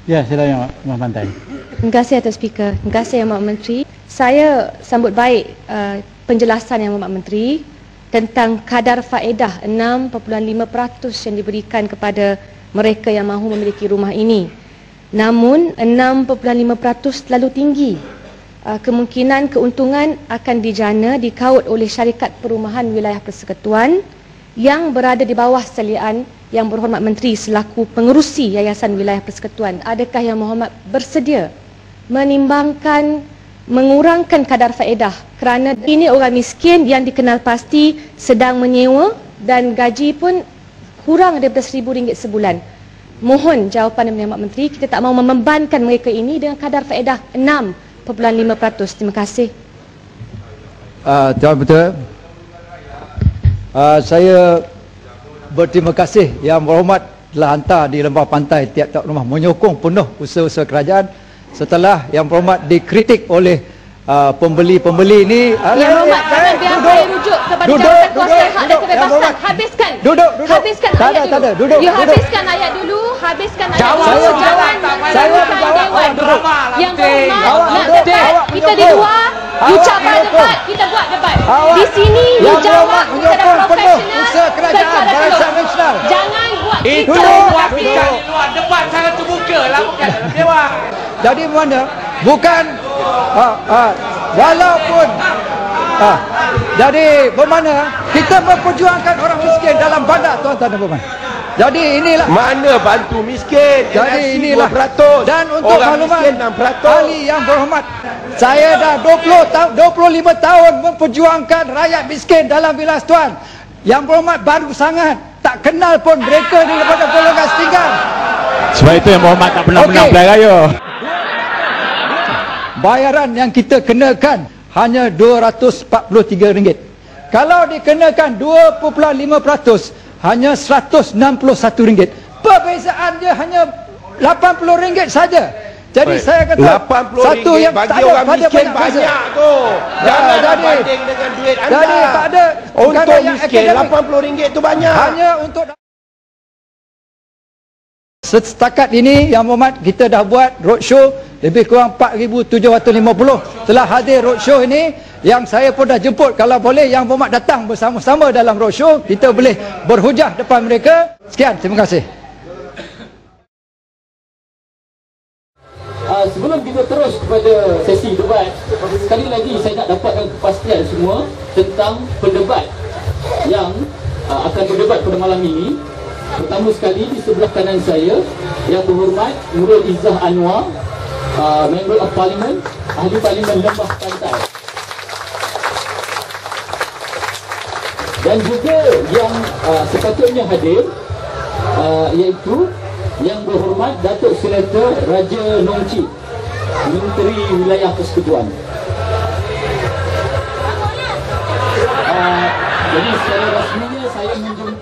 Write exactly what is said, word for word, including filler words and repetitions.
Ya, silakan Mak Pantai. Terima kasih atas speaker. Terima kasih Yang Amat Menteri. Saya sambut baik uh, penjelasan Yang Amat Menteri tentang kadar faedah enam perpuluhan lima peratus yang diberikan kepada mereka yang mahu memiliki rumah ini. Namun enam perpuluhan lima peratus terlalu tinggi. Uh, kemungkinan keuntungan akan dijana dikaut oleh syarikat perumahan wilayah persekutuan yang berada di bawah seliaan Yang Berhormat Menteri selaku pengerusi Yayasan Wilayah Persekutuan. Adakah Yang Berhormat bersedia menimbangkan mengurangkan kadar faedah kerana ini orang miskin yang dikenal pasti sedang menyewa dan gaji pun kurang daripada seribu ringgit sebulan. Mohon jawapan Yang Berhormat Menteri. Kita tak mahu membebankan mereka ini dengan kadar faedah enam perpuluhan lima peratus. Terima kasih. Uh, Tuan Betul. Uh, saya berterima kasih Yang Berhormat telah hantar di Lembah Pantai tiap-tiap rumah menyokong penuh usaha-usaha kerajaan setelah Yang Berhormat dikritik oleh uh, pembeli-pembeli ini. Yang Berhormat, jangan biar saya rujuk kepada jawatan kuasa hak dan kebebasan. Habiskan. Duduk, duduk. Habiskan tak ayat ada, dulu. tak ada. Duduk, you duduk. habiskan ayat dulu. Habiskan ayat Jawab, dulu. saya Jangan saya mengganggu menjawab. dewan. Yang Berhormat Awak nak duduk. debat, Awak kita di menyokong. luar. You Awak cabar menyokong. debat, kita buat debat. Awak Di sini you Yang jawab Berhormat secara menyokong penuh profesional usaha kerajaan secara barisan penuh. nasional. Jangan buat Itu kita buat kita di luar debat secara terbuka lah, bukan dalam dewan. Jadi mana bukan ah, ah, walaupun ah, jadi bermakna kita memperjuangkan orang miskin dalam bandar, tuan-tuan dan puan. Jadi inilah Mana bantu miskin? jadi inilah dua peratus. dan untuk Orang makluman miskin enam peratus. ahli Yang Berhormat, saya dah dua puluh tahun dua puluh lima tahun memperjuangkan rakyat miskin dalam bilas tuan. Yang Berhormat baru sangat tak kenal pun mereka daripada golongan setinggal. Sebab itu Yang Berhormat tak pernah Okey. menang pilihan raya. Bayaran yang kita kenakan hanya dua ratus empat puluh tiga ringgit. Kalau dikenakan dua perpuluhan lima peratus hanya seratus enam puluh satu ringgit. Perbezaannya hanya lapan puluh ringgit saja. Jadi Baik. saya kata lapan puluh satu ringgit yang bagi tak ada orang pada miskin banyak banyak, beza. tu. Jangan jadi- banding dengan duit anda. Jadi tak ada Untuk perkara yang miskin akademik. lapan puluh ringgit tu banyak. Hanya untuk setakat ini Yang Berhormat kita dah buat roadshow lebih kurang empat ribu tujuh ratus lima puluh telah hadir roadshow ini, yang saya pun dah jemput kalau boleh Yang Berhormat datang bersama-sama dalam roadshow, kita boleh berhujah depan mereka. Sekian, terima kasih. Uh, sebelum kita terus kepada sesi debat, sekali lagi saya nak dapatkan kepastian semua tentang pendebat yang uh, akan berdebat pada malam ini. Pertama sekali di sebelah kanan saya Yang Berhormat Nurul Izzah Anwar, uh, Member of Parliament, Ahli Parlimen Lembah Pantai. Dan juga yang uh, sepatutnya hadir uh, iaitu Yang Berhormat Datuk Senator Raja Nongcik, Menteri Wilayah Persekutuan. Uh, jadi secara rasminya saya menjemput